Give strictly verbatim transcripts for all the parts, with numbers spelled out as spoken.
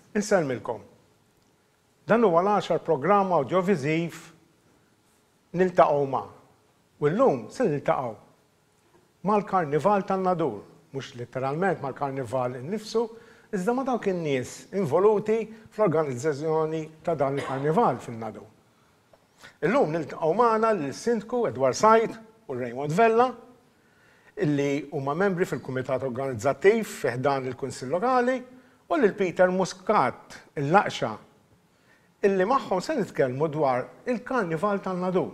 Insellmilkom. Dan huwa l-għaxar programm audiovisiv niltaqgħu ma'. U llum se niltaqgħu mal-Karnival tan-Nadur, mhux letteralment mal-Karnival innifsu, iżda ma' dawk in-nies involuti fl-organizzazzjoni ta' dan il-Karnival fin-Nadur. Illum niltaqgħu magħna lill-Sindku Edward Said u Raymond Vella, illi huma membri fil-Kumitat Organizzattiv fih dan il-Kunsill Lokali, u lil Peter Muscat, il-Laqxa, illi magħhom se nitkellmu dwar il-Karnival tan-Nadur.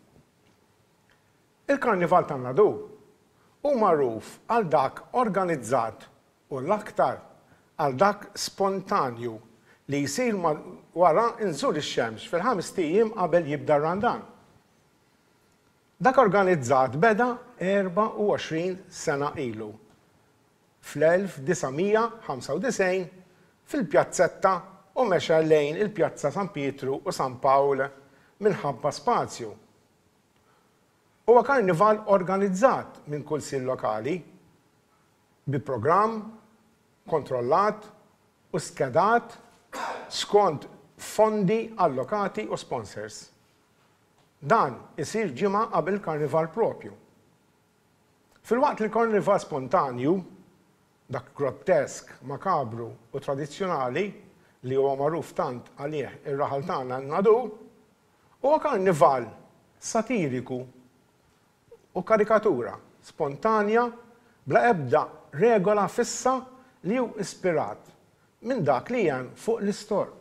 Il-Karnival tan-Nadur hu magħruf għal dak organizzat u l-aktar għal dak spontanju li jsir wara inżur ix-xemx fil-ħames tiem qabel jibda r-Randan. Dak organizzat beda erba' u għoxrin sena ilu, fl-elf disajnmija ħamsa u disgħin fil-pjazzetta u mexa lejn il-Pjazza San Pietru u San Pawl minħabba spazju. Huwa karnival organizzat minn kunsill lokali bi programm kontrollat u skedat skont fondi allokati u sponsors. Dan isir ġimgħa qabel karnival propju. Filwaqt li karnival spontanju, dak grotesk, makabru u tradizzjonali li huwa magħruf tant għalih ir-raħal tagħna n-Nadur, huwa karnival satiriku u karikatura spontanja bla ebda regola fissa li hu ispirat minn dak li hemm fuq l-istorq.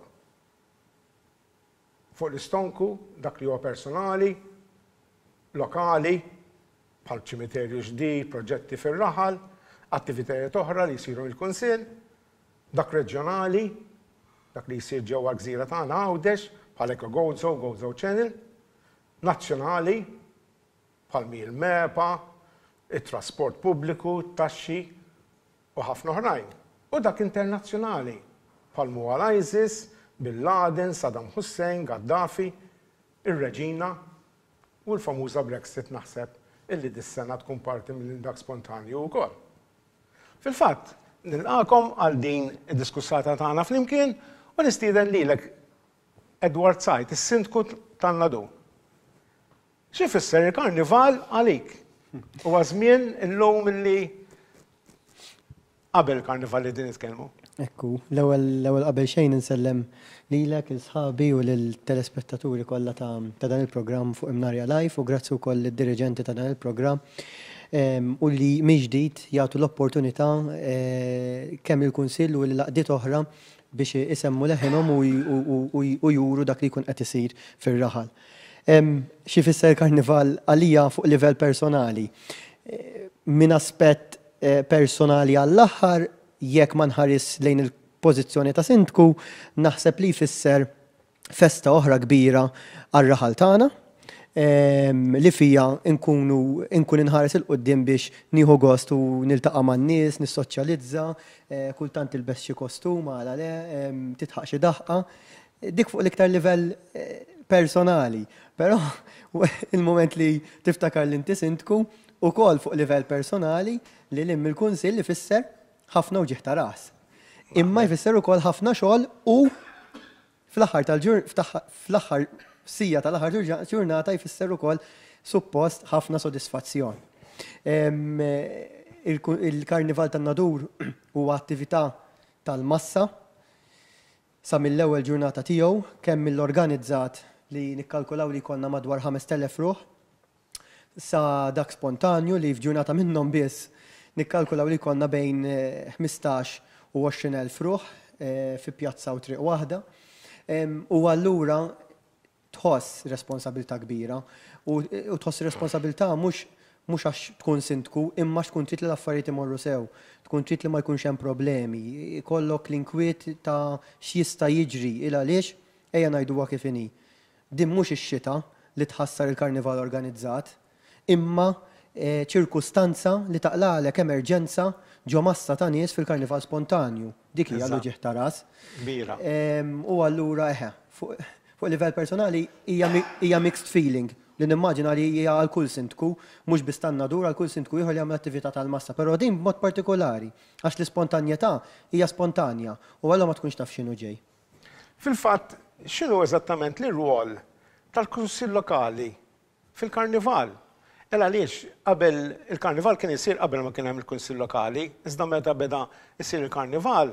Fuq l-istonku, dak li huwa personali, lokali, bħal ċimiterju ġdid, proġetti fir-raħal, attivitajiet oħra li jsiru mill-Kunsill, dak reġjonali, dak li jsir ġewwa gżira tagħna Għawdex, bħal Eko Gozo, Gozo Channel, nazzjonali, bħal Mil Mepa, it-trasport pubbliku, taxxi u ħafna oħrajn. U dak internazzjonali, bħal Mughal ISIS, Bin Laden, Saddam Hussein, Gaddafi, ir-Reġina u l-famuża Brexit naħseb illi dis-sena tkun parti minn dak spontanju wkoll. Fil-fatt, nilqakom għal din id-diskussata tagħna flimkien u nistieden lilek Edward Said, is-Sindku tan-Nadur. Xi fisser il-Karnival għalik? Huwa żmien illum illi qabel il-Karnival li din nitkellmu. Ekku, l-ewwel qabel xejn insellem lilek il-sħabi u lill-telespettaturi kollha ta' dan il-programm fuq Imnarja Live u grazzi wkoll lid-diriġenti ta' dan il-programm u li miġdid jagħtu l-opportunità kemm il-Kunsill u l-laqdiet oħra biex isemmu leħinhom u juru dak li jkun qed isir fir-raħal. Xi fisser karnival għalija fuq livell personali. Min aspett personali għall-aħħar jekk ma nħares lejn il-pożizzjoni ta' Sindku, naħseb li jfisser festa oħra kbira għar-raħal tagħna li fija nkunu nkun inħares il-qudiem biex nieħu gost u niltaqa' man-nies, nissoċjalizza, kultant ilbes xi kostum għal le, titħaq xi daħqa. Dik fuq l-iktar livell personali, però il-moment li tiftakar li inti Sindku ukoll fuq livell personali li lim il-Kunsill ifisser ħafna uġieħ ta' ras. Imma jfisser ukoll ħafna xogħol u fl-aħħar tal-ġurnata fl-aħħar sija tal-aħħar ġurnata jfisser ukoll suppost ħafna sodisfazzjon. Il-Karnival tan-Nadur huwa attività tal-massa sa mill-ewwel ġurnata tiegħu kemm mill-organizzat li nikkalkulaw li jkollna madwar ħames telef ruħ sa dak spontanju li f'ġurnata minnhom biss nikkalkulaw li konna bejn ħmistax u għoxrin elf ruħ fi pjazza u triq waħda. U allura tħoss responsabilità kbira u tħoss responsabilità mhux għax tkun Sindku imma tkun trid li l-affarijiet imorru sew, tkun trid li ma jkunx hemm problemi, ikollok l-inkwiet ta' x'jista' jiġri il għaliex ejja ngħiduha kif inhi. Din mhux ix-xita li tħassar il-karnival organizzat, imma ċirkustanza li taqlalek emerġenza ġo massa ta' nies fil-karnival spontanju. Dik hija l-uġieħ ta' ras. Kbira. U allura eħe, fuq livell personali hija mixed feeling li nimmaġina li hija għal kull sindku, mhux biss tan-nadur għal kull sindku ieħor li jagħmel attività tal-massa, però din b'mod partikolari għax l-ispontanjetà hija spontanja u allura ma tkunx taf x'inhu ġej. Fil-fatt, x'inhu eżattament l-rwol tal-kunsill lokali fil-karnival? Ela għaliex qabel il-karnival kien isir qabel ma kien hemm il-kunsill lokali, iżda meta beda isir il-karnival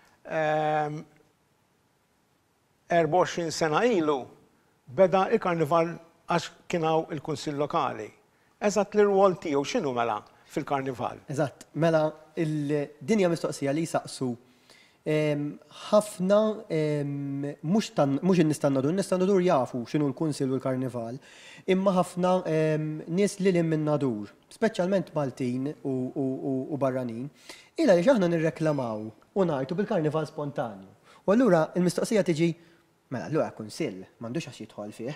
erba' u għoxrin sena ilu beda il-karnival għax kienaw il-kunsill lokali. Eżatt l-rwol tiegħu x'inhu mela fil-karnival? Eżatt, mela il-dinja mistoqsija li saqsu ħafna mhux in-nies tan-nadur, in-nies tan-nadur jafu x'inhu l-kunsill u l-karnival, imma ħafna nies lil hemm min-nadur, speċjalment Maltin u barranin, ilha li aħna nirreklamaw u ngħidu bil-karnival spontanju. U allura il-mistoqsija tiġi mela allura kunsill m'għandux għax jidħol fih.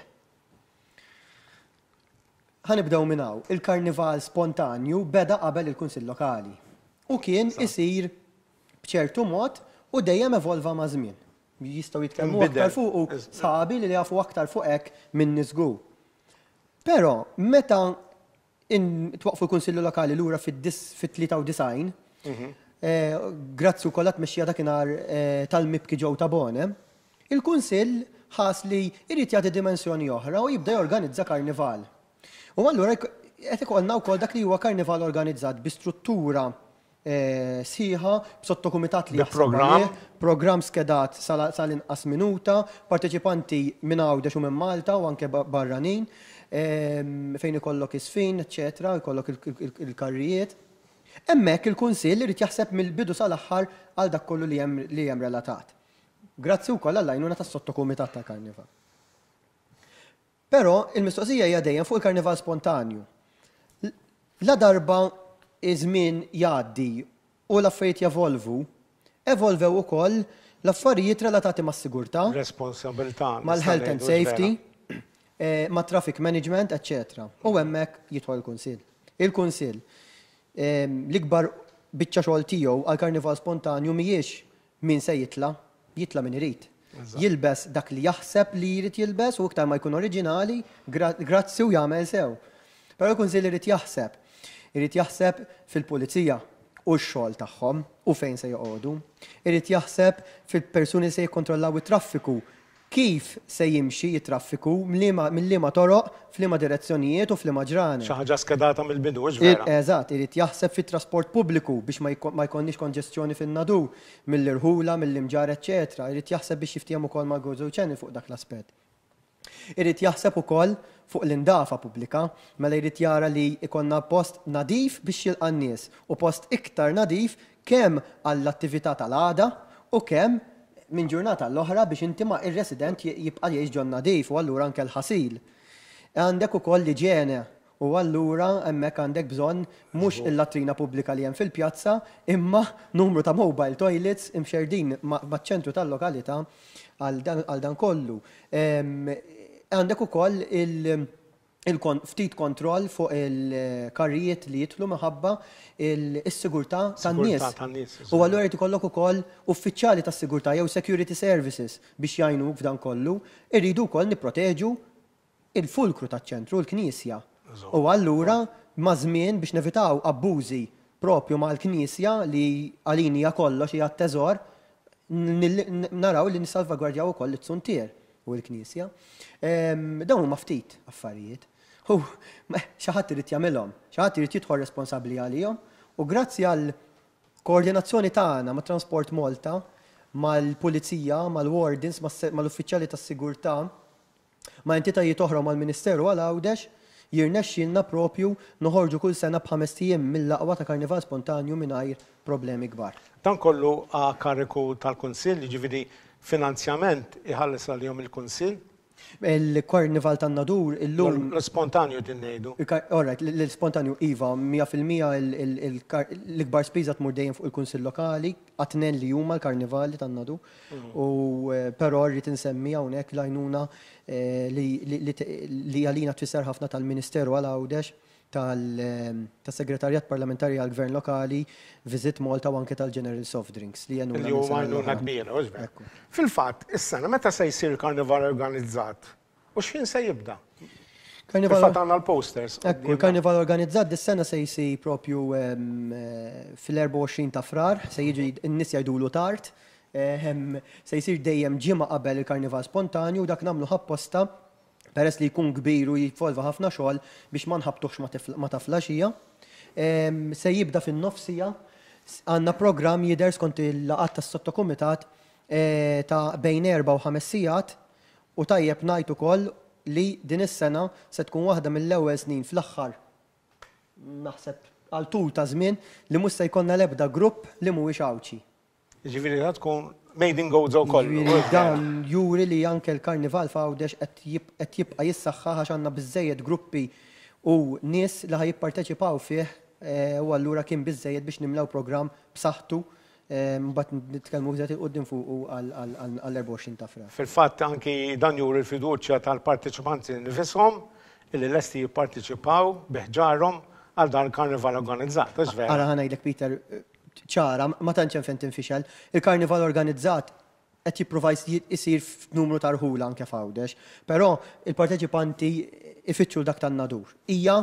Ħanibdew minn hawn, il-karnival spontanju beda qabel il-kunsill lokali. U kien isir b'ċertu mod u dejjem evolva ma' żmien. Jistgħu jitkellmu aktar fuq u sabi li jafu aktar fuq hekk minn niżgu. Però meta twaqfu l-kunsillu lokali lura fit-tlieta u disgħin, grazzi wkoll għat-tmexxija dakinhar tal-mibki ġew ta' Bonem, il-kunsill ħass li jrid jagħti dimensjoni oħra u jibda jorganizza karnival. U allura qed ikollna wkoll dak li huwa karnival organizzat bi struttura sħiħa, b'sottokumitat li programm, programm skedat sal-inqas minuta, parteċipanti minn Għawdex u minn Malta u anke barranin, fejn ikollok isfin, eċetera, ikollok il-karrijiet. Hemmhekk il-kunsill irid jaħseb mill-bidu sal-aħħar għal dak kollu li hemm relatat. Grazzi wkoll għall-għajnuna tas-sottokumitat tal-karnival. Però il-mistoqsija hija dejjem fuq il-karnival spontanju. La darba iż-żmien jgħaddi u l-affarijiet jevolvu, evolvew ukoll l-affarijiet relatati mas-sigurtà, responsabilità, mal-health and safety, ma' traffic management, eċetera. U hemmhekk jidħol il-kunsill. Il-kunsill l-ikbar biċċa xogħol tiegħu għall-karnival spontanju mhijiex min se jitla', jitla' min irid. Jilbes dak li jaħseb li jrid jilbes u iktar ma jkun oriġinali, grazzi u jagħmel sew. Però l-kunsill irid jaħseb. Irid jaħseb fil-pulizija u x-xogħol tagħhom u fejn se joqogħdu. Irid jaħseb fil-persuni se jikkontrollaw it-traffiku, kif se jimxi it-traffiku mill-liema toroq, f'liema direzzjonijiet u f'liema ġranet. Xi ħaġa skedata mill-bidu, vera. Eżatt, irid jaħseb fit-trasport pubbliku biex ma jkollniex konġestjoni fin-nadur, mill-irħula, mill-imġar, eċetera. Irid jaħseb biex jiftiem ukoll ma' Gozo ċenni fuq dak l-aspett. Irid jaħseb ukoll fuq l-indafa pubblika, mela jrid jara li ikonna post nadif biex jilqa' n-nies u post iktar nadif kemm għall-attività tal-għada u kemm minn ġurnata l-oħra biex inti ma' ir-resident jibqa' jgħix ġon nadif u allura anke l-ħasil. Għandek ukoll l-iġiene u allura hemmhekk għandek bżonn mhux il-latrina pubblika li hemm fil-pjazza, imma numru ta' mobile toilets imxerdin maċ-ċentru tal-lokalità għal dan kollu. Għandek ukoll ftit kontroll fuq il-karrijiet li jitlu minħabba il-sigurtà tan-nies. U allura jrid ikollok ukoll uffiċjali tas-sigurtà jew security services biex jgħinuk f'dan kollu, irridu wkoll nipproteġu il-fulkru taċ-ċentru, l-Knisja. U allura ma' żmien biex nevitaw abbużi propju mal-Knisja li għalini hija kollox hija t-teżor, naraw li nissalvagwardjaw ukoll it-suntier u l-Knisja. Dawn huma ftit affarijiet. U xi ħadd irid jagħmilhom, xi ħadd irid jidħol responsabbli għalihom u grazzi għall koordinazzjoni tagħna mat Transport Malta, mal-Pulizija, mal-Wardens, mal-Uffiċjali tas-Sigurtà, ma' entitajiet oħra mal-Ministeru għal Għawdex, jirnexxilna propju noħorġu kull sena b'ħames ijiem mill-laqwa ta' karnival spontanju mingħajr problemi kbar. Dan kollu a kariku tal-Kunsill, jiġifieri finanzjament iħalles għalihom il-Kunsill? Il-karnival tan-nadur illum. L-spontanju tinnejdu. Alright, l-spontanju iva, mija fil-mija l-ikbar spiża tmur dejjem fuq il-kunsill lokali, għatnen li huma l-karnivali tan-nadur. U però rrid insemmi hawnhekk l-għajnuna li għalina tfisser ħafna tal-Ministeru għal Għawdex tal-Segretarjat Parlamentari għal-Gvern Lokali, Visit Malta u anke tal-General Soft Drinks li jennu. Li u għajnuna kbira, uġver. Fil-fat, is-sena, meta se jsir karnival organizzat? U x'in se jibda? Fil-fat għanna l-posters. Ekku, il-karnival organizzat dis-sena se jsir propju fil-erba' u għoxrin ta' frar, se jiġi n-nis jgħidulu tard, se jsir dejjem ġimgħa qabel il-karnival spontanju, dak nagħmlu ħapposta peress li jkun kbir u jitfolva ħafna xogħol biex ma nħabtuħx ma taflaxija. Se jibda fin-nofsija, għandna programm jidher skont il-laqgħat tas-sottokumitat ta' bejn erba' u ħames sigħat u tajjeb ngħid ukoll li din is-sena se tkun waħda mill-ewwel snin fl-aħħar naħseb għal tul ta' żmien li mhux se jkollna l-ebda grupp li mhuwiex Awċi. Ġifieri tkun made in Gozo kollu. Dan juri li anke l-karnival f'Għawdex qed jibqa' jissaħħaħ għax għandna biżejjed gruppi u nies li ħaj jipparteċipaw fih u allura kien biżejjed biex nimlew programm b'saħħtu mbagħad nitkellmu wieħed il-qudiem fuq għall-erba' u għoxrin ta' frar. Fil-fatt anki dan juri l-fiduċja tal-parteċipanti nifishom illi lesti jipparteċipaw biħġarhom għal dan il-karnival organizzat. Ara ħanajdlek Peter ċara, ma tantx hemm fejn tinfixel, il-karnival organizzat qed jippruva jsir f'numru ta' rħula anke f'Għawdex, però il-parteċipanti ifittxu dak tan-nadur. Hija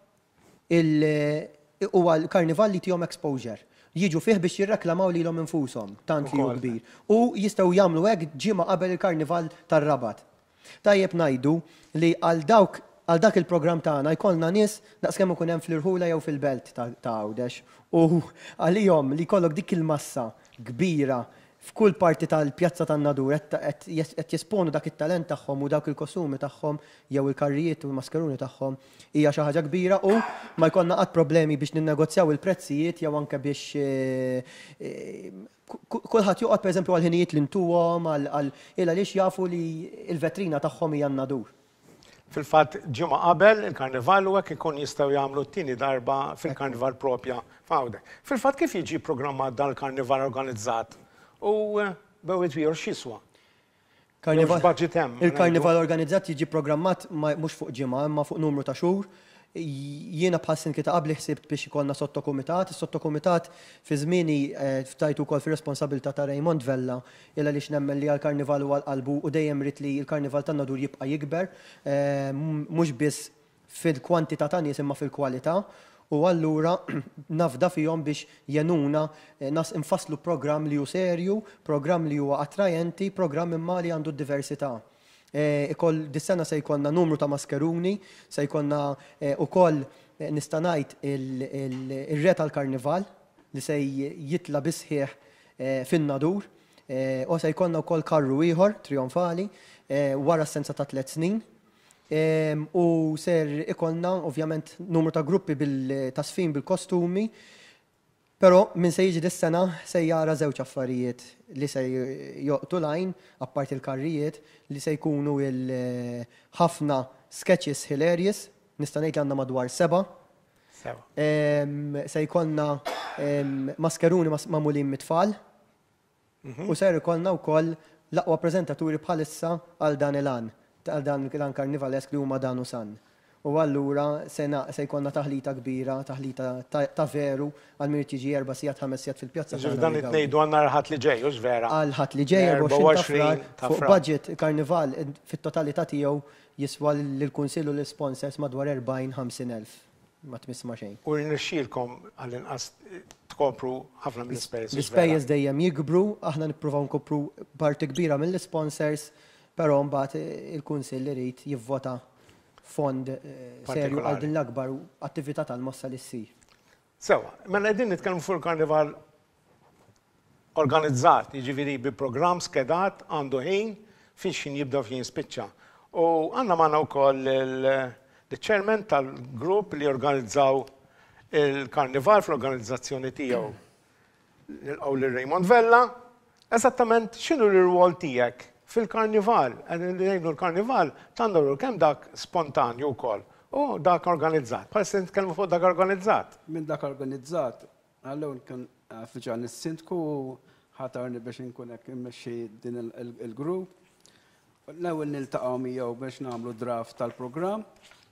huwa l-karnival li tihom exposure. Jiġu fih biex jirreklamaw lilhom infushom, tant li hu kbir. U jistgħu jagħmlu hekk ġimgħa qabel il-karnival tar-Rabat. Tajjeb ngħidu li għal dawk għal dak il-programm tagħna jkollna nies daqskemm ikun hemm fl-irħula jew fil-belt ta' Għawdex. U għalihom li jkollok dik il-massa kbira f'kull parti tal-pjazza tan-nadur qed jesponu dak it-talent tagħhom u dawk il-kostumi tagħhom jew il-karrijiet u l-maskaruni tagħhom hija xi ħaġa kbira u ma jkollna qatt problemi biex ninnegozjaw il-prezzijiet jew anke biex kulħadd joqgħod pereżempju għal ħinijiet li ntuhom għal il għaliex jafu li l-vetrina tagħhom hija n-nadur. Fil-fatt ġimgħa qabel il-karnival u hekk ikun jistgħu jagħmlu t-tieni darba fil-karnival propja f'Għawdex. Fil-fatt kif jiġi programmat dan il-karnival organizzat? U bewit ieħor x'jiswa? Il-karnival organizzat jiġi programmat mhux fuq ġimgħa imma fuq numru ta' xhur. Jiena bħassin kita qabli ħsibt biex ikollna sottokumitat. Is-sottokumitat fi żmieni ftajtu wkoll fir-responsabilità ta' Raymond Vella illa li nemmen li għall-karnival huwa l-qalbu u dejjem rid li l-karnival tan-nadur jibqa' jikber mhux biss fil-kwantità ta' nies imma fil-kwalità. U allura nafda fihom biex jenuna nas infasslu programm li hu serju, programm li huwa attrajenti, programm imma li għandu diversità. Ikoll dis-sena se jkollna numru ta' maskeruni, se jkollna ukoll nista' ngħid ir-re tal-karnival li se jitla bisħieħ fin-nadur u se jkollna wkoll karru ieħor trionfali wara s-senza ta' tliet snin. U ser ikollna ovvjament numru ta' gruppi bil-tasfin bil-kostumi, però minn se jiġi dis-sena se jara żewġ affarijiet li se joqtu lajn apparti il-karrijiet li se jkunu ħafna sketches hilarious, nista' ngħid għandna madwar seba'. Se jkollna maskeruni magħmulin mit-tfal u ser ikollna wkoll l-aqwa preżentaturi bħalissa għal dan il-għan. għal dan il-karnivalesk li huma dan u san. U allura se jkollna taħlita kbira, taħlita ta' veru għal min tiġi erba' sigħat ħames sigħat fil-pjazza. Dan it-tnejdu għandna ħadd li ġej, mhux vera. Għal ħadd li ġej erba' u għoxrin ta' fuq budget karnival fit-totalità tiegħu jiswa lill-kunsill u l-sponsors madwar erbgħin ħamsin elf. Ma tmiss ma' xejn. U rnexxielkom għall-inqas tkopru ħafna mill-ispejjeż. L-ispejjeż dejjem jikbru, aħna nippruvaw nkopru parti kbira mill-sponsors. Però mbagħad il-Kunsill irid jivvota fond serju għal din l-akbar attività tal-mossa li ssir. Sewa, mela qegħdin nitkellmu fuq il-karnival organizzat, jiġifieri bi programm skedat għandu ħin fiex xin jibda fien jispiċċa. U għandna magħna wkoll il-chairman tal-grupp li organizzaw il-karnival fl-organizzazzjoni tiegħu. Nilqgħu lil Raymond Vella, eżattament x'inhu l-irwol tiegħek fil-karnival, għedin l-karnival, tandoru kem dak spontanju wkoll u dak organizzat. Bħal nitkellmu fuq dak organizzat. Minn dak organizzat, għallun kien fiġan is-sindku ħatarni biex nkun hekk immexxi din il-grupp. L-ewwel niltaqgħu miegħu biex nagħmlu draft tal-programm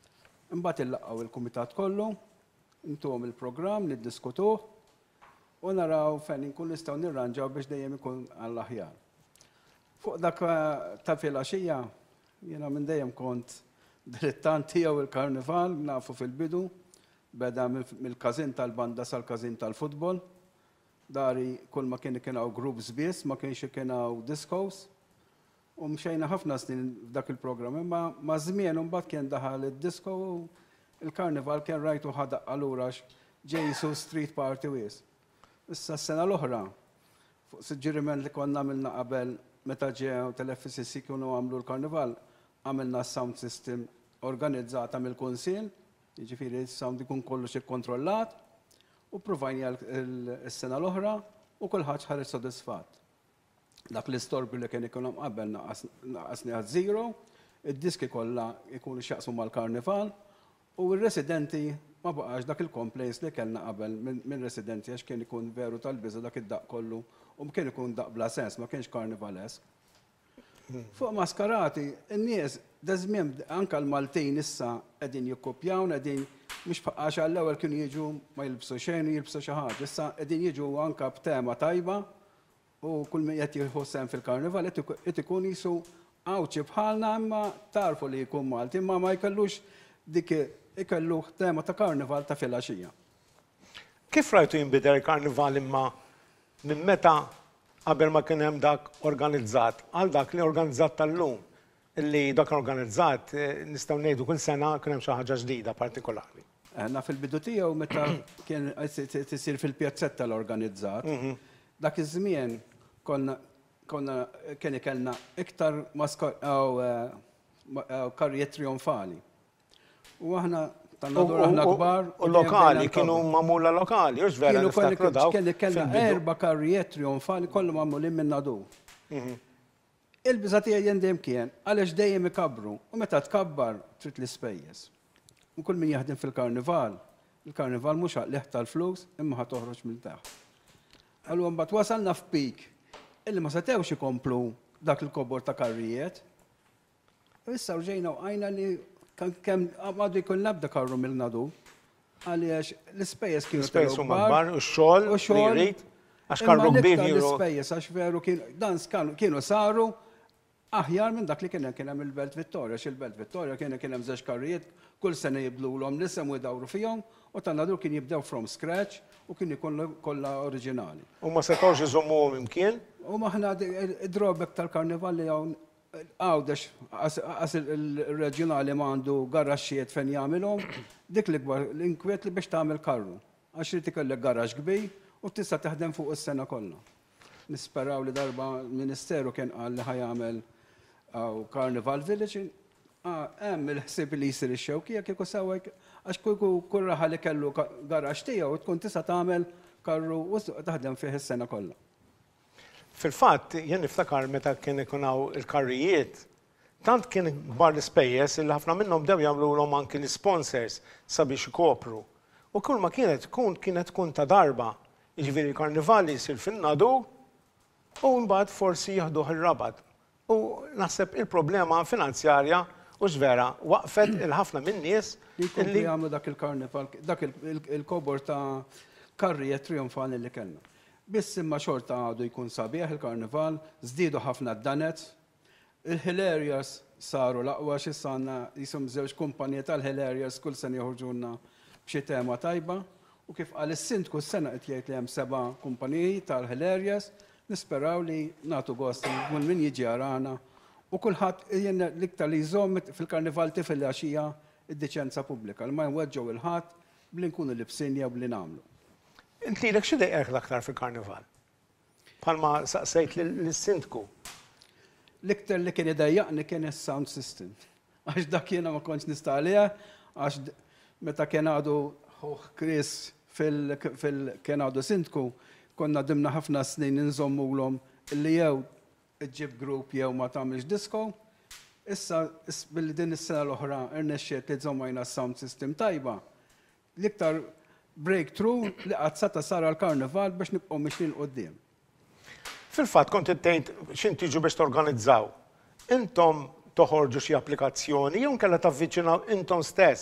Imbagħad illaqgħu il-kumitat kollu, intuhom il-programm, niddiskutuh u naraw fejn inkun nistgħu nirranġaw biex dejjem ikun għall-aħjar. Fuq dak ta' filgħaxija, jiena minn dejjem kont dilettant tiegħu il-karnival, nafu fil-bidu, beda mill-każin tal-banda sal-każin tal-futbol. Dari kull ma kien kien hawn groups biss, ma kienx kien hawn discos. U mxejna ħafna snin f'dak il-programm, imma ma' żmien imbagħad kien daħal id-disco u il-karnival kien rajtu ħadaq allura ġejsu street party wies. Issa s-sena l-oħra, fuq suġġiriment li konna għamilna qabel meta ġew tal-F S S kienu għamlu l-karnival, għamilna sound system organizzata mill-Kunsill, jiġifieri s-sound ikun kollox ikkontrollat, u provajni s-sena l-oħra u kulħadd ħareġ sodisfatt. Dak l-istorbju li kien ikun qabel naqasni għad zero, id-diski kollha jkunu x'jaqsmu mal-karnival u r-residenti ma baqax dak il-complaints li kellna qabel minn residenti għax kien ikun veru tal-biża dak id-daq kollu u kien ikun daq bla sens, ma kienx karnivalesk. Fuq maskarati, n-nies dażmien anke l-Maltin issa qegħdin jikkupjaw, qegħdin mhux għax għall-ewwel kienu jiġu ma jilbsu xejn u jilbsu xi ħaġa, issa qegħdin jiġu anke b'tema tajba u kull min qed jieħu sehem fil-karnival qed ikun jisu għawċi bħalna imma tarfu li jkun Malti, imma ma jkellux dik ikellu tema ta' karnival ta' filgħaxija. Kif rajtu jinbidel il-karnival imma minn meta qabel ma kien hemm dak organizzat għal dak li organizzat tal-lum? Illi dak organizzat nistgħu ngħidu kull sena kien hemm xi ħaġa ġdida partikolari. Aħna fil-bidu tiegħu meta kien tisir fil-pjazzetta l-organizzat, dak iż-żmien konna konna kien ikollna iktar karrijiet trionfali. U aħna tannadur aħna kbar. U lokali, kienu mamula lokali, ux vera niftakru daw. Kienu kellna erba karrijiet trionfali kollu mamulin minn nadu. Il-biża tiegħi jendem kien, għaliex dejjem ikabru, u meta tkabbar trid l-ispejjeż. U kull min jaħdem fil-karnival, il-karnival mhux għaqliħ tal-flus, imma ħad toħroġ minn taħt. Allura mbagħad wasalna f'pik illi ma setewx ikomplu dak il-kobor ta' karrijiet. U issa rġejna u għajna li kemm għadu jkun nabda karru mill-nadu, għaliex l-ispejjeż kienu l-ispejjeż huma kbar, u x-xogħol li jrid, għax karru kbir jiru. L-ispejjeż għax veru dan kienu saru aħjar minn dak li kien hemm il-Belt Vittoria, x'il-Belt Vittoria kien kien hemm żewġ karrijiet, kull sena jibdlulhom l-isem u jdawru fihom, u tan-nadu kien jibdew from scratch u kien ikun kollha oriġinali. U ma setgħux iżommuhom imkien? U maħna id-drobek tal-karnival li hawn għawdex għas il-reġjonali ma għandu garaxxiet fejn jagħmilhom, dik l-ikbar l-inkwiet li biex tagħmel karru. Għax irid ikollek garax kbir u tista' taħdem fuq is-sena kollha. Nisperaw li darba l-Ministeru kien qal li ħajamel Carnival Village, hemm il-ħsieb li jsir ix-xewkija kieku sewwek għax kieku kull raħa li kellu garax tiegħu tkun tista' tagħmel karru u taħdem fih is-sena kollha. Fil-fatt, jien niftakar meta kien ikun hawn il-karrijiet, tant kien kbar l-ispejjeż li ħafna minnhom bdew jagħmluhom anki l-sponsors sabiex ikopru. U kull ma kienet tkun kienet tkun ta' darba, jiġifieri l-karnivali jsir fin-nadu u mbagħad forsi jaħduh ir-rabat. U naħseb il-problema finanzjarja u x'vera waqfet il-ħafna min-nies li jagħmlu dak il-karnival, dak il-kobor ta' karrijiet trionfali li kellna. Biss imma xorta għadu jkun sabiħ il-karnival, żdiedu ħafna d-danet, il-Hilarious saru l-aqwa xissanna jisum żewġ kumpanija tal-Hilarious kull sena joħorġulna b'xi tema tajba, u kif qal is-sindku s-sena qed jgħid li hemm seba' kumpaniji tal-Hilarious, nisperaw li nagħtu gost kull min jiġi jarana u kulħadd jien l-iktar li jżomm fil-karnival tifel għaxija id-deċenza pubblika, li ma jweġġgħu il-ħadd bli nkunu libsinja u bli nagħmlu. Inti lek xi dejqek l-aktar fil-karnival? Bħalma saqsejt lis-sindku. L-iktar li kien idejjaqni kien is-sound system. Għax dak jiena ma kontx nista' għaliha, għax meta kien għadu Chris fil-kien għadu sindku, konna dimna ħafna snin nżommulhom illi jew iġġib group jew ma tagħmilx disco. Issa billi din is-sena l-oħra irnexxiet li żommajna s-sound system tajba. L-iktar breakthrough li qatt seta' sar għall-karnival biex nibqgħu mixlin quddiem. Fil-fatt kont tgħid x'inti tiġu biex torganizzaw. Intom toħorġu xi applikazzjoni jew nkella tavviċinaw intom stess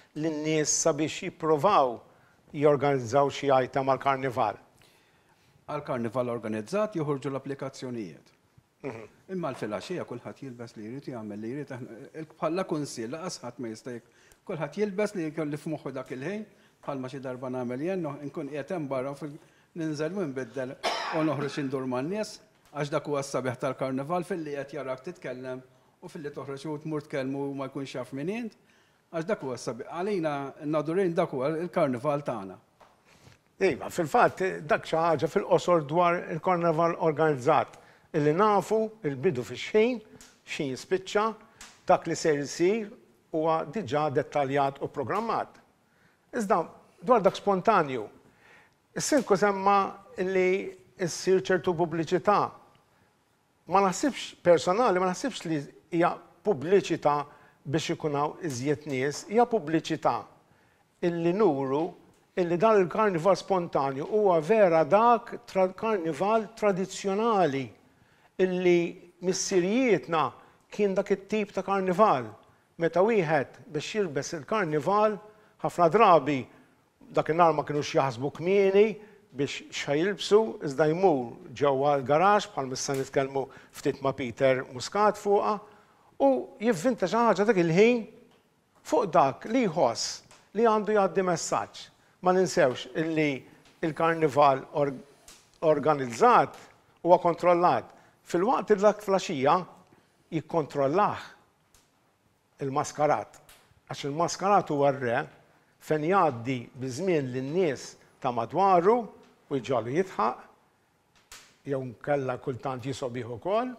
lin-nies sabiex jippruvaw jorganizzaw xi item għall-karnival? Għal-karnival organizzat joħorġu l-applikazzjonijiet. Imma l-filgħaxija kulħadd jilbes li jrid jagħmel li jrid bħala kunsill laqas ħadd ma jista' kulħadd jilbes li jkolli f'moħħu dak il-ħin bħalma xi darba nagħmel jien nkun qiegħed hemm barra ninżel u nbiddel u noħroġ indur man-nies għax dak huwa s-sabiħ tal-karnival fil-li qed jarak titkellem u fil-li toħroġ u tmur tkellmu u ma jkunx jaf min int għax dak huwa s-sabiħ. Għalina n-nadurin dak huwa il-karnival tagħna. Iva, fil-fatt dak xi ħaġa fil-qosor dwar il-karnival organizzat illi nafu il-bidu fix-xejn, xi jispiċċa, dak li ser isir huwa diġà dettaljat u programmat. Iżda dwar dak spontanju, is-sirku semma li ssir ċertu pubbliċità. Ma naħsibx personali, ma naħsibx li hija pubbliċità biex ikun hawn iżjed nies, hija pubbliċità illi nuru illi dan il-karnival spontanju huwa vera dak karnival tradizzjonali illi missirijietna kien dak it-tip ta' karnival. Meta wieħed biex jilbes il-karnival, ħafna drabi dak in-nar ma kinux jaħsbu kmieni biex xajilbsu, iżda jmur ġewwa l-garax bħal missa nitkellmu ftit ma' Peter Muscat fuqha u jivvinta xi ħaġa dak il-ħin fuq dak li jħoss li għandu jgħaddi messaġġ. Ma ninsewx illi il-karnival organizzat huwa kontrollat. Fil-waqt id-dak flaxija jikkontrollah il-maskarat. Għax il-maskarat huwa r-re fejn jgħaddi biżmien lin-nies ta' madwaru u jġallu jitħaq, jew nkella kultant jisob jieħu ukoll,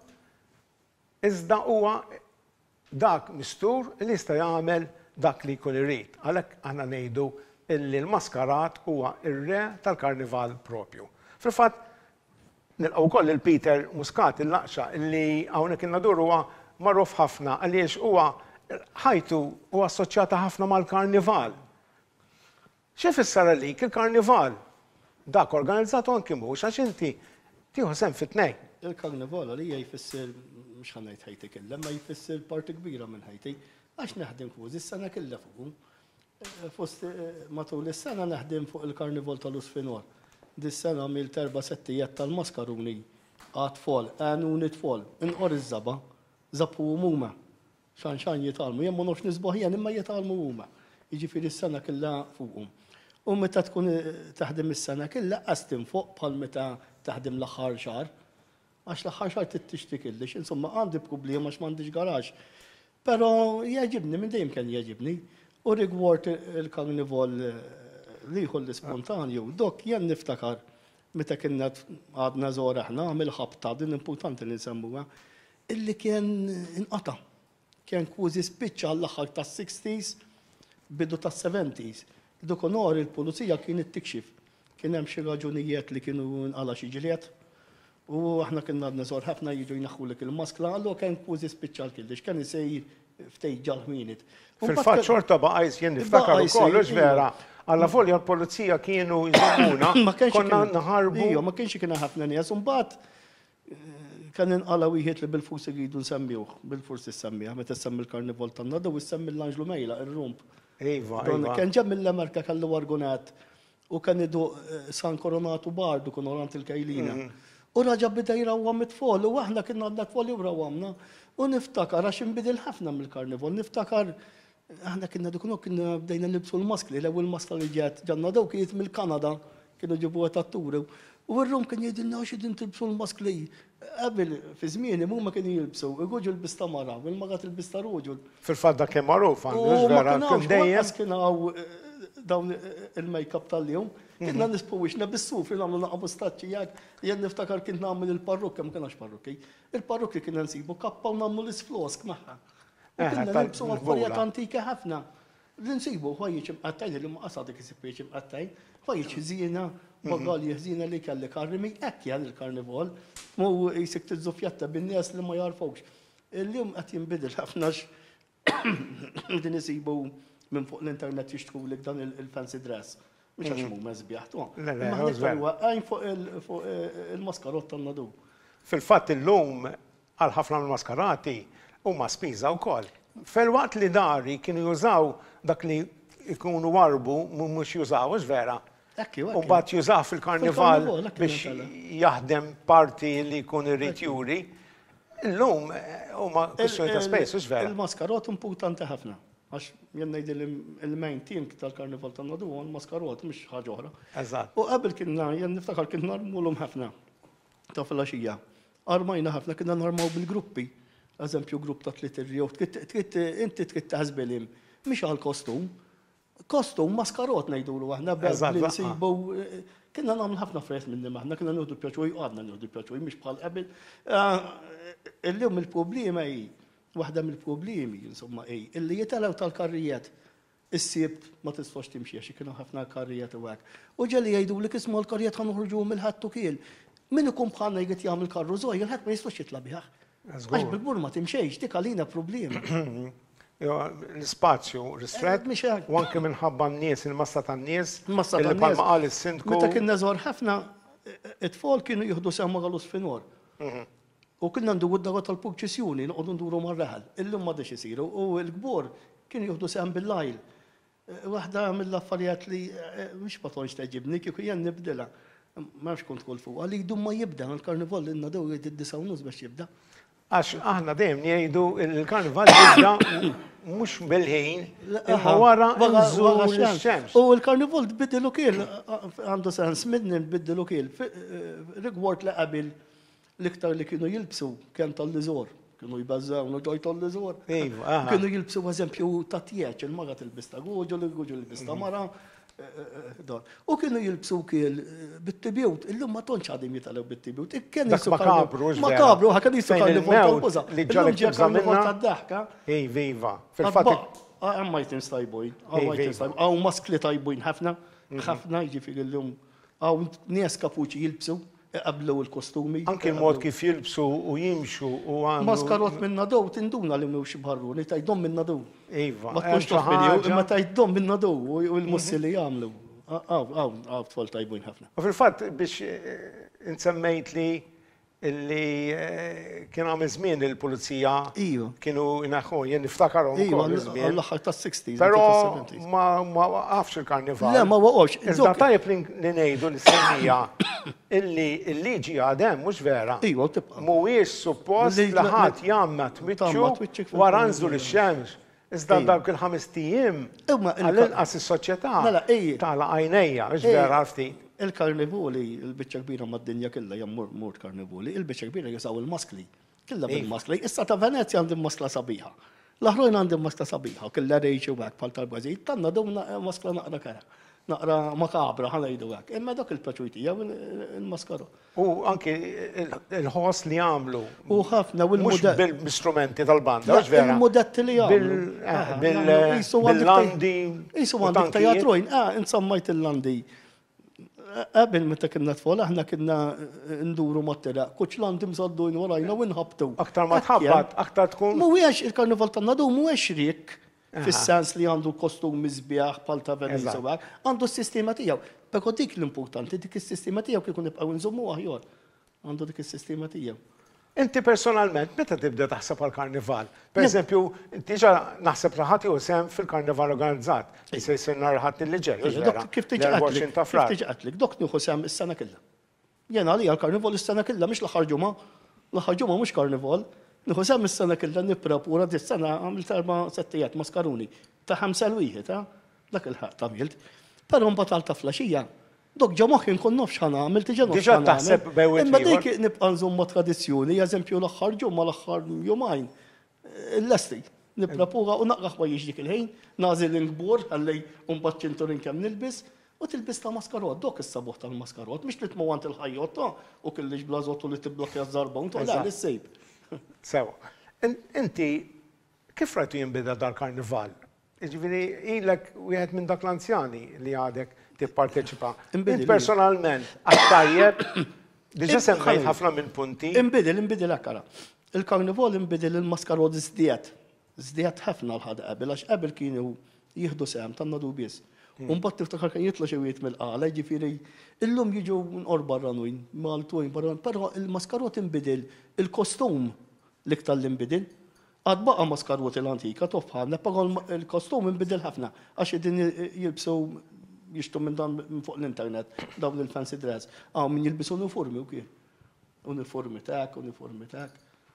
iżda huwa dak mistur li jista' jagħmel dak li jkun irid. Għalhekk aħna ngħidu illi l-maskarat huwa ir-re tal-karnival propju. Fil-fatt nilqgħu wkoll il-Peter Muscat il-laqxa illi hawnhekk in-nadur huwa magħruf ħafna għaliex huwa ħajtu huwa assoċjata ħafna mal-karnival. X'e fisser għalik il-karnival? Dak organizzat anki mhux għax inti tieħu sehem fit-tnejn. Il-karnival għalija jfisser mhux ħanajt ħajti kellha, ma jfisser parti kbira minn ħajti għax naħdem fuq is-sena kellha fuq. Fost matul is-sena naħdem fuq il-karnival tal-Usfinor. Dis-sena għamilt erba' settijiet tal-maskaruni għat-tfal, għanuni tfal, inqor iż-żaba, żabbu huma. Xan xan jitalmu, jemmu nox nisbaħ jen imma jitalmu huma. Jiġifieri s-sena kellha fuqhom. U meta tkun taħdem is-sena kellha qastim fuq bħal meta taħdem l-aħħar xahar. Għax l-aħħar xahar tixtik illix, insomma għandi problema għax m'għandix garax. Però jgħġibni, minn dejjem kien jgħġibni. U rigward il-karnival li jħolli spontanju, dok jen niftakar meta kienna għadna żgħar aħna għamil ħabta din importanti li nsemmuha illi kien inqata. Kien kważi spiċċa għall-aħħar tas-sixties bidu tas-seventies. Dokonor il-pulizija kien ittikxif. Kien hemm xi raġunijiet li kienu nqala xi ġiliet. U aħna kien għadna żgħar ħafna jiġu jnaħħulek il-maskla, għallu kien kważi spiċċa l-kildix, kien isejjir ftejn ġal-ħmienet. Fil-fatt xorta baqajs jien niftakar ukoll vera. Alla volja l-polizija kienu jżommuna, konna naħarbu. Ija, ma kienx kien ħafna nies, mbagħad kan inqala wieħed li bil-furs iridu nsemmiuh, bil-furs issemmiha, meta semmi l-karnival tan-nada u semmi l-Anġlu Mejla, ir-rump. Iva, iva. Kien ġem mill-Amerika kellu argonat u kan idu San Koronatu Bardu kun orant il-Kajlina. U raġa bida jrawwa mit-tfal u aħna kien għandna tfal jrawwamna u niftakar għax inbidel ħafna mill-karnival, niftakar aħna kienna dukun kienna bdejna nibsu l-maskli, l-ewwel maskla li ġiet ġanna daw kienet mill-Kanada, kienu ġibuha tat-turi. U r-rum kien jgħidilna għax idin tilbsu l-maskli. Qabel fi żmieni huma kienu jilbsu, igoġu l-bista mara, u l-magat il-bista roġu. Fil-fatt dak kemm magħruf għandux vera kien dejjem. Kien hawn dawn il-make-up tal-jum, kienna nispu wixna bis-sufri nagħmlu naqabu staċċi jak, jien niftakar kien nagħmel il-parrukka, ma kienx parrukki. Il-parrukki kienna nsibu kappa u nagħmlu l-isflosk magħha. Kienna nilbsu affarijiet antika ħafna. L-insibu ħwajjiġ imqattajn li ma qasadik isibiex imqattajn, ħwajjiġ żiena, bagalji ħżina li kelli karrimi, hekk jan il-karnival, mu jisik tiżżufjatta bin-nies li ma jarfawx. Il-jum qed jinbidel ħafna din isibu minn fuq l-internet jixtru lek dan il-fancy dress. Mhux għax mu meżbjaħ. Għajn fuq il-maskarot tan-nadu. Fil-fatt illum għal ħafna mill-maskarati huma spiża wkoll. Fil-waqt li dari kienu jużaw dak li ikunu warbu mhux jużawx vera. Ekki, U mbagħad jużaw fil-karnival Fil-karnival, ekk biex nintala. jaħdem parti li jkun irrid juri. Illum huma kwistjoni ta' space, mhux vera. Il-maskarot importanti ħafna. Għax jenna jidil il-main team tal-karnival tan-nadu għan maskarot, mux ħaġa oħra. Eżatt. U qabel kienna, jen niftakar kienna narmulhom ħafna ta' filgħaxija. Armajna ħafna kienna narmaw bil-gruppi. Eżempju, grupp ta' tliet irjot. Inti trid taħsbilhom mhix għal-kostum. Kostum, maskarot ngħidulu aħna Eżatt, bel nsibu. Kienna nagħmlu ħafna frejt minni aħna, kienna nieħdu pjaċuj, għadna nieħdu pjaċuj, mhix bħal qabel. Illum il-problema hi, waħda mill-problemi, insomma, ej, illi jitalaw tal-karrijiet, is-sibt ma tisfax timxi għax kienu ħafna karrijiet u għak. U ġelli jgħidu li kismu l-karrijiet ħanħorġu mill-ħattu kiel. Min ikun bħalna jgħid jagħmel karru żgħir, il-ħadd ma jistax jitla biħ. Għax bil-bur ma timxejx, dik għalina problema. L-spazju ristret, u anke minħabba n-nies, il-massa tan-nies, illi bħalma qal is-sindku. Meta kien neżgħar ħafna it-tfal kienu jieħdu semma għalus finor. U kienna ndu għuddawa tal-pukċisjoni, nqogħdu nduru mar-raħal. Illum ma dex isiru. U l-kbur kienu jieħdu sem bil-lajl. Waħda mill-affarijiet li mhux ma tonx teġibni, kieku jien nibdilha. Ma nafx kont kol fuq. Għalli jdum ma jibda, il-karnival inna dew id-disa u nus biex jibda. Għax aħna dejjem jgħidu il-karnival jibda mhux bil-ħin, imma wara nżur ix-xemx. U l-karnival tbiddilu kiel, għandu sens minni tbiddilu kiel. Rigward li qabel l-iktar li kienu jilbsu kien tal-liżor. Kienu jibazzaw, ġoj tal-liżor. Kienu jilbsu eżempju ta' tjeċ, il-mara tilbista guġu, l-guġu l-bista mara. U kienu jilbsu kiel bit-tibjut, illum ma tonċ għadim jitalew bit-tibjut. Makabru, makabru, ħakan jistu karnivol tal-buza. Li ġalek karnivol tad-daħka. Ej, viva. Fil-fatt. Għammajtin stajbojn, għammajtin stajbojn. Għaw maskli tajbojn ħafna, ħafna ġifiri l-lum. Għaw nies kapuċi jilbsu, qablu il-kostumi. Anke il-mod kif jilbsu u jimxu u għandu. Maskarot minna dow, tinduna li mewx bħarru, li tajdom minna dow. Iva. Ma tkunx taħbili, imma tajdom minna dow u l-mussi li jgħamlu. Għaw, għaw, għaw, tfal tajbujn ħafna. U fil-fat biex insemmejt li li kien għamil żmien il-pulizija kienu inaħħu, jen niftakarom ukoll żmien. L-aħħar tas-sixties. Però ma waqafx il-karnival. Le, ma waqafx. Iżda tajjeb li ngħidu l-semmija illi l-liġi għadem mhux vera. Iva, tibqa'. Mhuwiex suppost li ħadd jagħmel twiċċu wara nżur ix-xemx. Iżda dawk il-ħames tijiem għall-inqas is-soċjetà tagħla għajnejja, mhux vera ftit. Il-karnivoli, il-bicċa kbira mad-dinja killa jammur murt karnivoli, il-bicċa kbira jisaw il-maskli. Killa bil-maskli. Issa ta' Venezia għandim maskla sabiħa. L-aħrojn għandim maskla sabiħa, killa rejċu għak pal tal-Brazil. Tanna dum maskla naqra kara. Naqra makabra ħana jidu għak. Imma dak il-paċujtija il-maskara. U anki il-ħos li għamlu. U ħafna u il-modell. Bil-strumenti tal-banda, għax vera. Il-modetti li għamlu. Bil-landi. Isu għandik ta' jatrojn. Ah, insammajt il-landi. Qabel meta kienna tfal aħna kienna nduru mat-tera, kuċ landi mżaddujn warajna u nħabtu. Aktar ma tħabbat, aktar tkun. Mhuwiex il-karnival tan-nadu mhuwiex rik fis-sens li għandu kostum miżbieħ bħal ta' Venezia għandu s-sistema tiegħu. Però dik l-importanti, dik is-sistema tiegħu kif nibqgħu nżommu aħjar. Għandu dik is-sistema tiegħu. Inti personalment, meta tibda taħseb għal-karnival? Per eżempju, tiġa naħseb raħati u sem fil-karnival organizzat. Se jisir narħat il-leġer. Kif tiġaqatlik, dok nieħu sem is-sena killa. Jena li għal-karnival is-sena killa, mhux l-aħħar ġumma. L-aħħar ġumma mhux karnival. Nieħu sem is-sena killa nipprapura dis-sena għamilt erba' settijat maskaruni ta' ħamsa l-wieħed, dak il-ħaq tamilt. Però mbagħad ta' flaxija. Dok ġamoħ nkun nofx ħana għamil tiġa nofx ħana. Diġa taħseb bewet. Imma dik nibqa' nżomma tradizzjoni, eżempju l-aħħar ġumma l-aħħar jumajn. L-lesti, nipprapura u naqraħ ma jiġdik il-ħin, nażil l-gbur għallej mbagħad ċinturin kemm nilbis u tilbis ta' maskarot, dok is-sabuħ tal-maskarot, mhix li tmawant il-ħajjot u kellix blażotu li tibblokja żarba u toqgħod is-sejb. Sew. Inti kif rajtu jinbida dal-karnival? Jiġifieri ilek wieħed minn dak l-anzjani li għadek tipparteċipa. Personalment, għattajjeb, diġa semmejt ħafna minn punti. Imbidil, imbidil akkara. Il-karnivol imbidil il-maskarod zdiet. Zdiet ħafna l-ħad qabel, għax qabel kienu jihdu sem, tanna du bis. Unbat tiftakar kan jitla xewiet mill-qala, ġifiri, illum jiġu n-or barranujn, maltujn barranujn, pero il-maskarot imbidil, il-kostum l-iktar l-imbidil. Għad baqa maskarwot l-antika, tof bħalna, pagħal il-kostum inbidel ħafna, għax id-din jilbsu jishtu minn dan minn fuq l-internet, dawn il-fancy dress. Għaw minn jilbisu uniformi u kien. Uniformi tak, uniformi tak.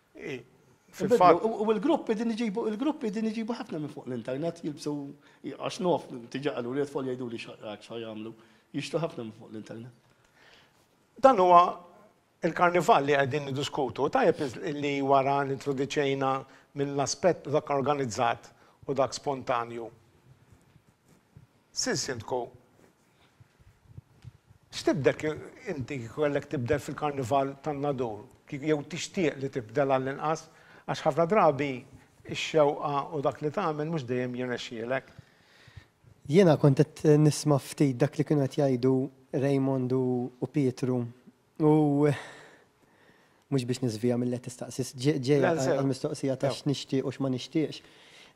U l-gruppi din iġibu, il-gruppi din iġibu ħafna minn fuq l-internet, jilbsu, għax nof, tiġaqalu li jtfol jgħidu li xa jgħamlu, jishtu ħafna minn fuq l-internet. Dan huwa il-karnival li għedin diskutu, tajjeb li wara l-introduċejna mill-aspett dak organizzat u dak spontanju. Sissintku, x'tibdel inti kollek tibdel fil-karnival tan-Nadur? Jew tixtieq li tibdel għall-inqas għax ħafna drabi x-xewqa u dak li tagħmel mhux dejjem jirnexxielek. Jiena kont qed nisma' ftit dak li kienu qed jgħidu Raymond u Pietru u mhux biex niżvija mill qed tistaqsis ġejja għall-mistoqsija ta' x'nixtieq u x'ma nixtieqx.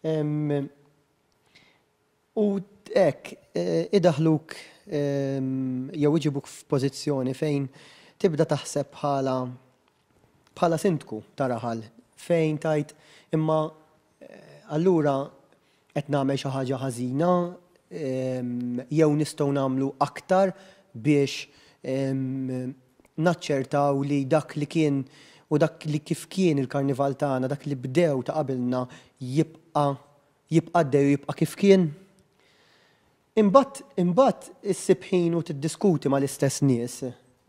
U hekk idaħluk jew iġibuk f'pożizzjoni fejn tibda taħseb bħala bħala sindku ta' raħal fejn tajt imma allura qed nagħmel xi ħaġa ħażina jew nistgħu nagħmlu aktar biex naċċertaw li dak li kien u dak li kif kien il-karnival tagħna, dak li bdew ta' qabilna jibqa' jibqa' dej jibqa' kif kien. Imbagħad imbagħad issib ħin u tiddiskuti mal-istess nies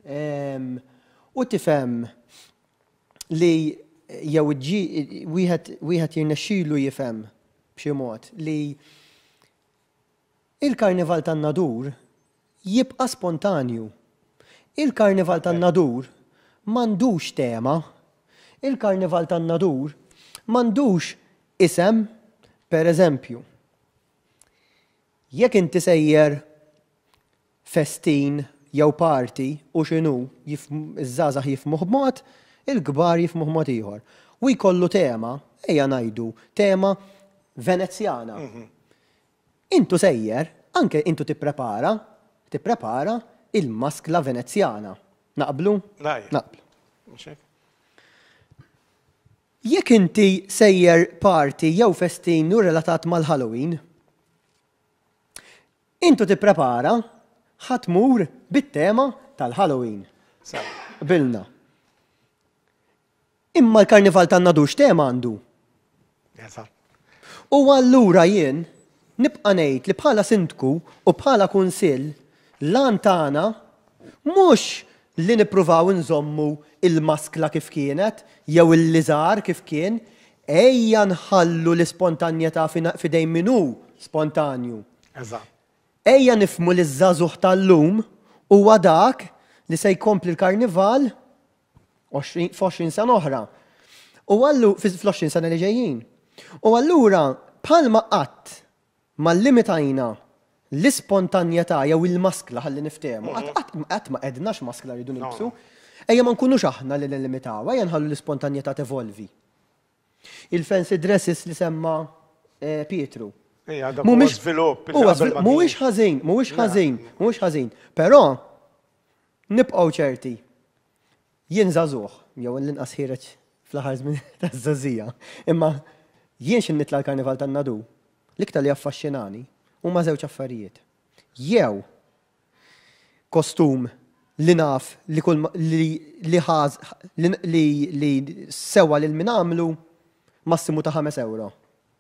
u tifhem li jew wieħed wieħed jirnexxielu jifhem b'xi mod li il-karnival tan-Nadur jibqa' spontanju. Il-karnival tan-Nadur m'għandux tema. Il-karnival tan-Nadur m'għandux isem, pereżempju. Jekk inti sejjer festin jew party u x'inhu iż-żgħażagħ jifhmuh b'mod, il-kbar jifhmuh b'mod ieħor. U jkollu tema, ejja ngħidu, tema Venezjana. Intu sejjer, anke intu tipprepara, tipprepara il-maskla Venezjana. Naqblu? Naqblu. Jekk inti sejjer party jew festin u relatat mal-Halloween, intu tipprepara ħatmur bit-tema tal-Halloween. Bilna. Imma l-karnival tan-Nadur x'tema għandu? U allura jien nibqa' ngħid li bħala sindku u bħala kunsill lan tagħna mhux li nippruvaw inżommu il-maskla kif kienet jew il-liżar kif kien, ejja nħallu l-ispontanjetà f'idejn min hu spontanju. Ejja nifhmu li żagħżugħ tal-lum huwa dak li se jkompli l-karnival f'għoxrin sena oħra. U għallu fl-għoxrin sena li ġejjin. U allura bħalma qatt ma limitajna l-ispontanjetà jew il-maskla ħalli niftehmu, qatt ma qednax maskla rridu nilbsu, ejja ma nkunux aħna li nillimitaw, ejja nħallu l-ispontanjetà tevolvi. Il-fancy dresses li semma Pietru. Mhuwiex ħażin, mhuwiex ħażin, mhuwiex ħażin, però nibqgħu ċerti. Jien żagħżugħ, jew l-inqas ħireġ fl-aħħar żmien taż-żagħżija, imma jien xi nitla l-karnival tan-Nadur, l-iktar li affaxxinani huma żewġ affarijiet. Jew kostum li naf li kull li ħaż li sewa lil min għamlu massimu ta' ħames euro.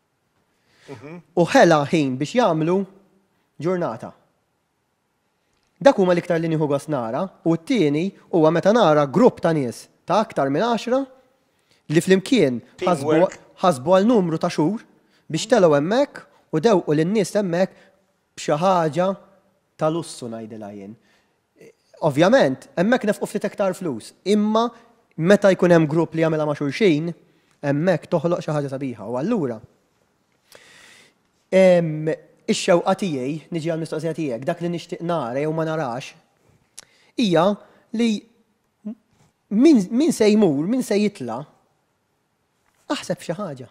U ħela ħin biex jagħmlu ġurnata. Dak huma l-iktar li nieħu gost nara, u t-tieni huwa meta nara grupp ta' nies ta' aktar minn għaxra li flimkien ħasbu għal numru ta' xhur biex telgħu hemmhekk u dewqu lin-nies hemmhekk b'xi ħaġa ta' lussu ngħidilha jien. Ovvjament, hemmhekk nefqu ftit iktar flus, imma meta jkun hemm grupp li jagħmilha ma' xulxin, hemmhekk toħloq xi ħaġa sabiħa. U allura ix-xewqa tiegħi, niġi għall-mistoqsija tiegħek, dak li nixtieq nara jew ma narax, hija li min se jmur, min se jitla' aħseb xi ħaġa.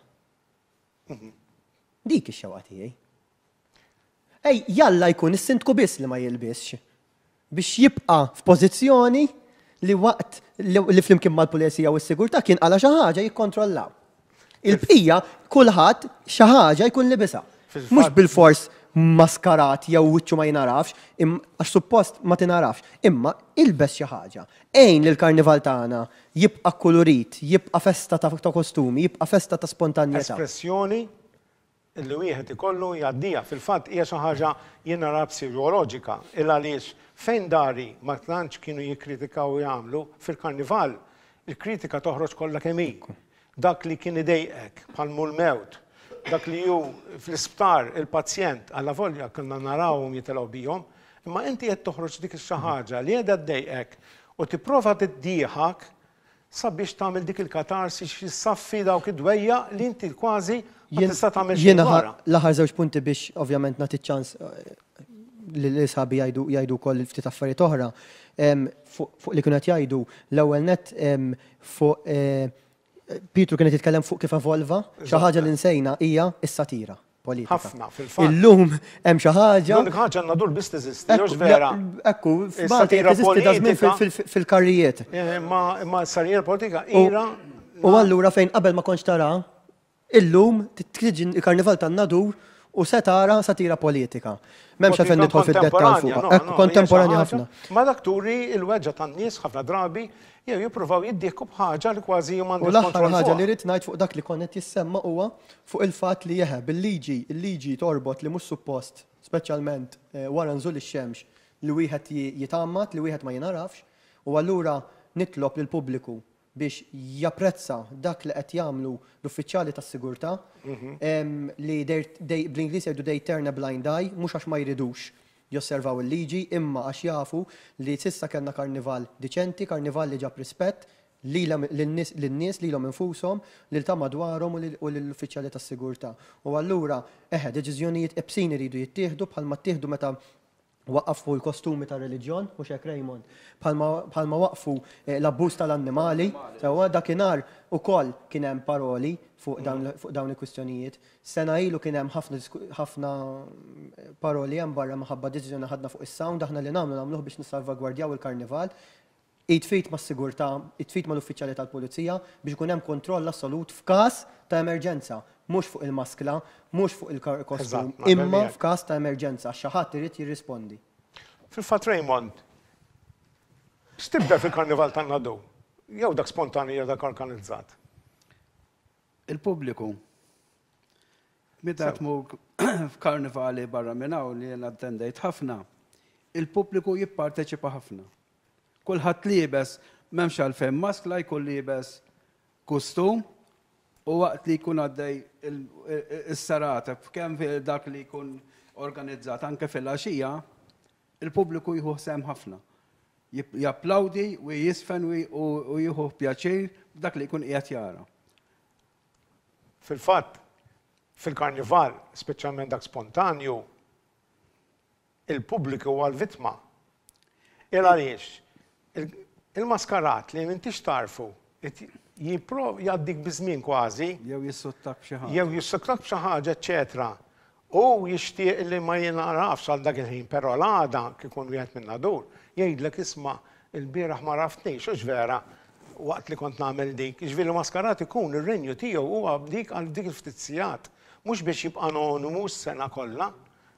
Dik ix-xewqa tiegħi. Ej, jalla jkun is-sindku biss li ma jilbisx biex jibqa' f'pożizzjoni li waqt li flimkien mal-pulizija u s-sigurtà kien qala xi ħaġa jikkontrollaw. Il-bqija kulħadd xi ħaġa jkun libisa. Fil-fatt- Mhux bil-fors maskarat jew wiċċu ma jinarafx, im- għax suppost ma tinarafx, imma ilbes xi ħaġa. Ejn li l-karnival tagħna jibqa' kolorit, jibqa' festa ta' ta' kostumi, jibqa' festa ta' spontanjetà. Espressjoni li wieħed ikollu jgħaddija. Fil-fatt hija xi ħaġa jien nara psicoloġika il għaliex fejn dari ma tantx kienu jikkritikaw u jagħmlu fil-karnival il-kritika toħroġ kollha kemm hi. Dak li kien idejqek bħal mul-mewt, dak li ju fl-isptar il-pazjent alla volja kellna narawhom jitilgħu bihom, imma inti qed toħroġ dik xi ħaġa li qiegħda ddejqek u tipprova tiddieħak sabiex tagħmel dik il-katarsi xissaffi dawk id-dwejja li inti kważi ma tista' tagħmel xejn Jiena wara. l-aħħar żewġ punti biex ovvjament nagħti ċans li l-isħabi jgħidu wkoll ftit affarijiet oħra. Fuq li kienu qed jgħidu l-ewwel nett fuq Pietru kienet jitkellem fuq kif evolva, xi ħaġa li nsejna hija s-satira politika. Ħafna fil-fatt. Illum hemm xi ħaġa. L-unika ħaġa nadur biss teżisti, mhux vera. Ekku, Is-satira f'Malta teżisti politika- fil-karrijiet. Ma ma s-sarriera politika ira U allura fejn qabel ma konx tara, illum tiġi il-karnival tan-nadur u se tara satira politika. M'hemmx għalfejn nidħol fid-dettall fuq. Ekku kontemporanja ħafna. Ma dak turi il-weġġa tan-nies ħafna drabi jew jippruvaw jiddieħku b'ħaġa li kważi huma U l-aħħar ħaġa li rrid ngħid fuq dak li konnet jissemma huwa fuq il-fatt li jeħe bil-liġi, il-liġi torbot li mhux suppost, speċjalment wara nżul ix-xemx li wieħed jitammat, li wieħed ma jinarafx, u allura nitlob lill pubbliku biex japprezza dak li qed jagħmlu l-uffiċjali tas-sigurtà li bl-Ingliż jgħidu they turn a blind eye, mhux għax ma jridux josservaw il-liġi, imma għax jafu li sissa kellna karnival diċenti, karnival li ġab rispett lin-nies lilhom infushom, lil ta' madwarhom u lill-uffiċjali tas-sigurtà. U allura eħe deċiżjonijiet ebsin iridu jittieħdu bħalma ttieħdu meta waqfu l-kostumi ta' reliġjon, mhux hekk Raymond, bħalma waqfu l-abbuż tal-annimali, sewwa dakinhar ukoll kien hemm paroli fuq dawn il-kwistjonijiet. Sena ilu kien hemm ħafna paroli hemm barra minħabba deċiżjoni ħadna fuq is-sound aħna li nagħmlu nagħmluh biex nissalvagwardjaw il-karnival. Jitfit mas-sigurtà, jitfit mal-uffiċjali tal-pulizija biex ikun hemm kontroll assolut f'każ ta' emerġenza. Mhux fuq il-maskla, mhux fuq il-kostum, imma f'każ ta' emerġenza, xi ħadd irid jirrispondi. Fil-fatt Raymond, x'tibda fil-karnival tan-nadu? Jew dak spontani jew dak organizzat? Il-pubbliku. Meta tmur f'karnivali barra minn hawn li jien attendejt ħafna, il-pubbliku jipparteċipa ħafna. Kulħadd liebes m'hemmx għalfejn maskla jkun liebes kostum u waqt li jkun għaddej is-sarata kemm dak li jkun organizzat anke fil-għaxija, il-pubbliku jieħu sem ħafna. Japplawdi u jisfen u jieħu pjaċir dak li jkun qiegħed jara. Fil-fatt, fil-karnival, speċjalment dak spontanju, il-pubbliku huwa l-vittma. Il għaliex, il-maskarat li m'intix tarfu, jipprov jgħaddik biżmien kważi, Jew jissuttak b'xi ħaġa. jew jissuktak b'xi ħaġa, eċetera. U jixtieq li ma jinarafx għal dak il-ħin, però l-għada kikun wieħed minn nadur, jgħidlek isma' il-bieraħ ma raftnix, hux vera waqt li kont nagħmel dik. Jiġifieri maskarat ikun ir-renju tiegħu huwa dik għal dik il-ftit sigħat, mhux biex jibqa' anonimu s-sena kollha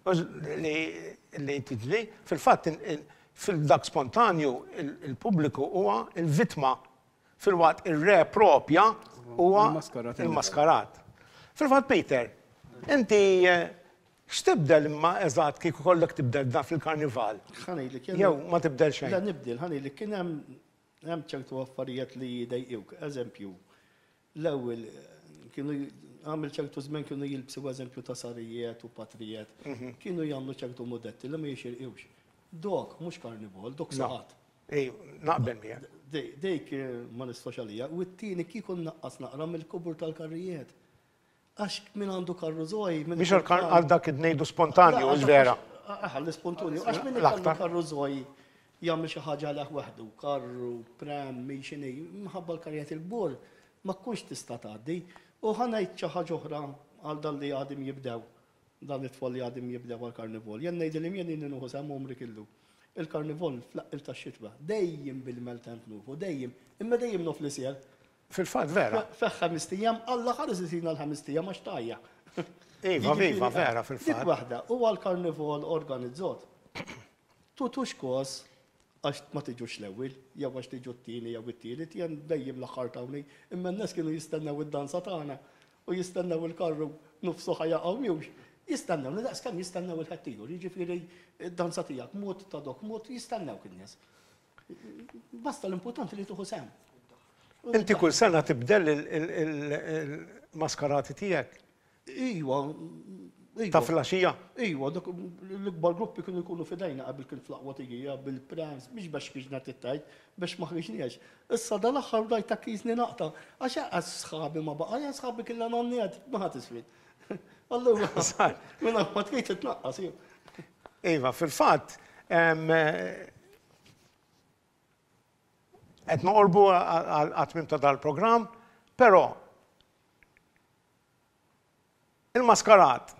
li tiġri. Fil-fatt fil-dak spontanju il-pubbliku huwa il-vittma fil-waqt ir-re propja huwa il-maskarat. Fil-fatt Peter, inti x'tibdel imma eżatt kieku kollok tibdel dan fil-karnival? Jew ma tibdel xejn. La nibdel, ħanejlek kien hemm ċertu affarijiet li jdejquk. Eżempju, l-ewwel kienu għamil ċertu żmien kienu jilbsu eżempju ta' sarijiet u patrijiet, kienu jagħmlu ċertu modetti li ma jixirqux. Dok mhux karnival, dok saħat. Ej, naqbel miegħek. Dejk ma nistax għalija. U t-tieni kieku naqqas naqra mill-kubur tal-karrijiet. Għax min għandu karrużoj. Biex għal dak id-nejdu spontanju, mhux vera. Għal spontanju. Għax min għandu karrużoj jagħmel xi ħaġa leħ waħdu, karru, pram, xini, mħabba l-karrijiet il-bur, ma tkunx tista' tgħaddi. U ħanajt xi ħaġa oħra għal dan li għadim jibdew. Dan it-tfal li għadim jibdew għal-karnivol. Jen ngħidilhom jien innuħu sem umri killu. Il-karnivol fl-aqil tax-xitwa dejjem bil-meltemp nufu, dejjem, imma dejjem nof li sjer. Fil-fatt vera. Feħ ħamistijam, alla ħares jisina l-ħamistijam għax tajja. Iva, iva, vera Dik fil-fatt. waħda, u għal-karnivol organizzat. Tutux kos għax ma tiġux l-ewwel, jew għax tiġu t-tieni jew it-tielet, jen dejjem l-aħħar tawni, imma n-nies kienu jistennew id-danza tagħna u jistennew il-karru nufsu ħajjaqgħu miwx. Jistennew, nidaqs kemm jistennew il-ħaddieħor, jiġifieri id-danza tiegħek mod ta' dok mod jistennew kien nies. Basta l-importanti li tuħu sem. Inti kull sena tibdel il-maskarati tiegħek Iwa, ta' flaxija. Iwa, l-ikbar gruppi kienu jkunu fidejna qabel kien flaqwa tigija bil-prams, biex biex kiġna tittajt, biex ma ħriġniex. Issa dal-axħar dajt ta' kizni naqta, għax għaz sħabi ma baqa, għaz sħabi killa nonnijat, ma ħat isfid. Allura, minna ma tkejt t-naqqas, ju. Iva, fil-fat, qed noqorbu għatmim ta' dal-program, pero il-maskarat.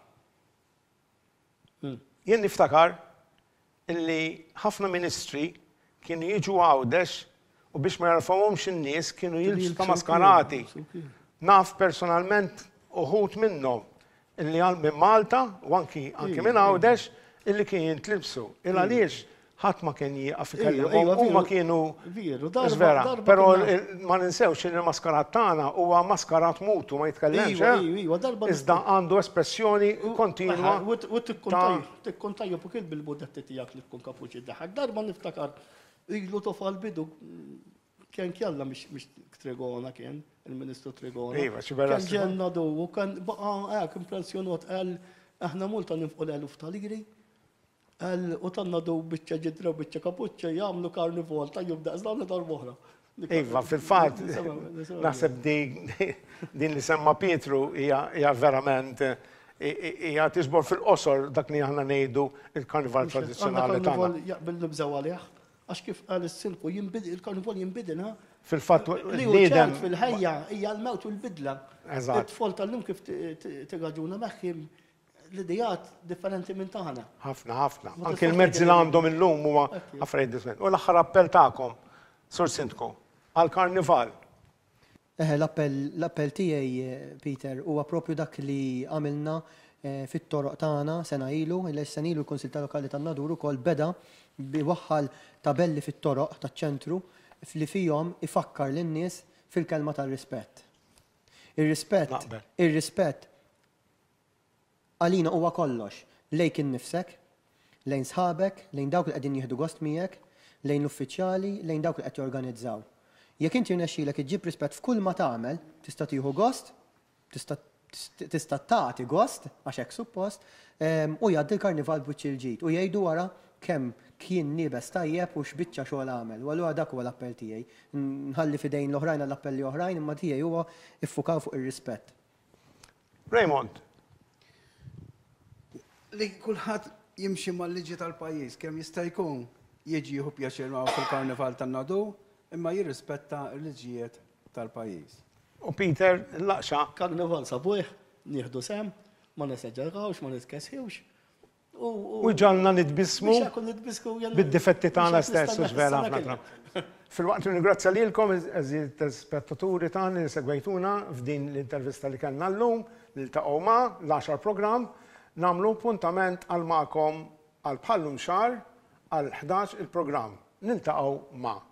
Jien niftakar illi ħafna ministri kienu jiġu għawdex u biex ma jarfawhomx in-nies kienu jilbsu ta' maskarati. Naf personalment uħut minnhom illi għal minn Malta u anki anki minn għawdex illi kien jintlibsu. Il għaliex ħadd ma kien jieqaf ikellimhom huma kienu vera. Però ma ninsewx il-maskarat tagħna huwa maskarat mutu ma jitkellemx. Iżda għandu espressjoni kontinwa. U tikkontajju fuq il-bil-budetti tiegħek li tkun kapuċi daħħak. Darba niftakar ilu tofal bidu kien kjalla mhix Tregona kien, il-Ministru Tregona. Iva, xi vera. Kien ġenna du u kien baqa' hekk impressjonat qal aħna multa ninfqu l-eluf tal-igri. Għal u tanna du bicċa ġidra u bicċa kapuċċa jgħamlu karnivol ta' jubda zlanna dar-boħra. Iva, fil-fat, naħseb din li semma Pietru hija verament hija tisbor fil-qosor dak li aħna ngħidu il-karnival tradizzjonali tagħna. Il-karnival jaqbel nibżaw għalih, għax kif qal is-silku il-karnival jinbidel, ha? Fil-fatt li ċert fil-ħajja hija l-mewt u l-bidla. It-tfol tal-lum kif tigaġuna meħħim l-idejat differenti minn taħna. ħafna, ħafna. Anke il-mezzi li għandhom illum huwa affarijiet differenti. U l-aħħar appell tagħkom, Sur Sindku, għall-karnival. L-appell tiegħi, Peter, huwa propju dak li għamilna fit-toroq tagħna sena ilu, il-sena ilu l-Kunsil Lokali tan-Nadur ukoll beda biwaħħal tabelli fit-toroq taċ-ċentru li fihom ifakkar lin-nies fil-kelma tar-rispett. Ir-rispett, ir-rispett għalina huwa kollox, lejn innifsek, lejn sħabek, lejn dawk li qegħdin jieħdu gost miegħek, lejn l-uffiċjali, lejn dawk li qed jorganizzaw. Jekk inti rnexxielek iġġib rispett f'kull ma tagħmel, tista' tieħu gost, tista' tagħti gost għax hekk suppost, u jgħaddi l-karnival b'wiċċ il-ġid u jgħidu wara kemm kien niebes tajjeb u x'biċċa xogħol għamel. U allura dak huwa l-appell tiegħi. Nħalli fidejn l-oħrajn għall-appelli oħrajn imma tiegħi huwa iffukaw fuq ir-rispett. Raymond. Li kulħadd jimxi mal-liġi tal-pajjiż kemm jista' jkun jiġi jieħu pjaċir ma' fil-karnival tan-Nadu imma jirrispetta l-liġijiet tal-pajjiż. U Peter, l-laqxa. Karnival sabuħ, nieħdu sem, ma neseġġargħux, ma nitkesħiwx. U ġalna nitbismu bid-difetti tagħna stess u żvera ħafna. Fil-waqt ningrazzja lilkom eżid spettaturi tagħna li segwejtuna f'din l-intervista li kellna llum li ltaqgħu ma' l-għaxar programm. Namlu puntament għal ma'kom għal bħallum xar għal ħdax il-programm. Niltaqgħu ma'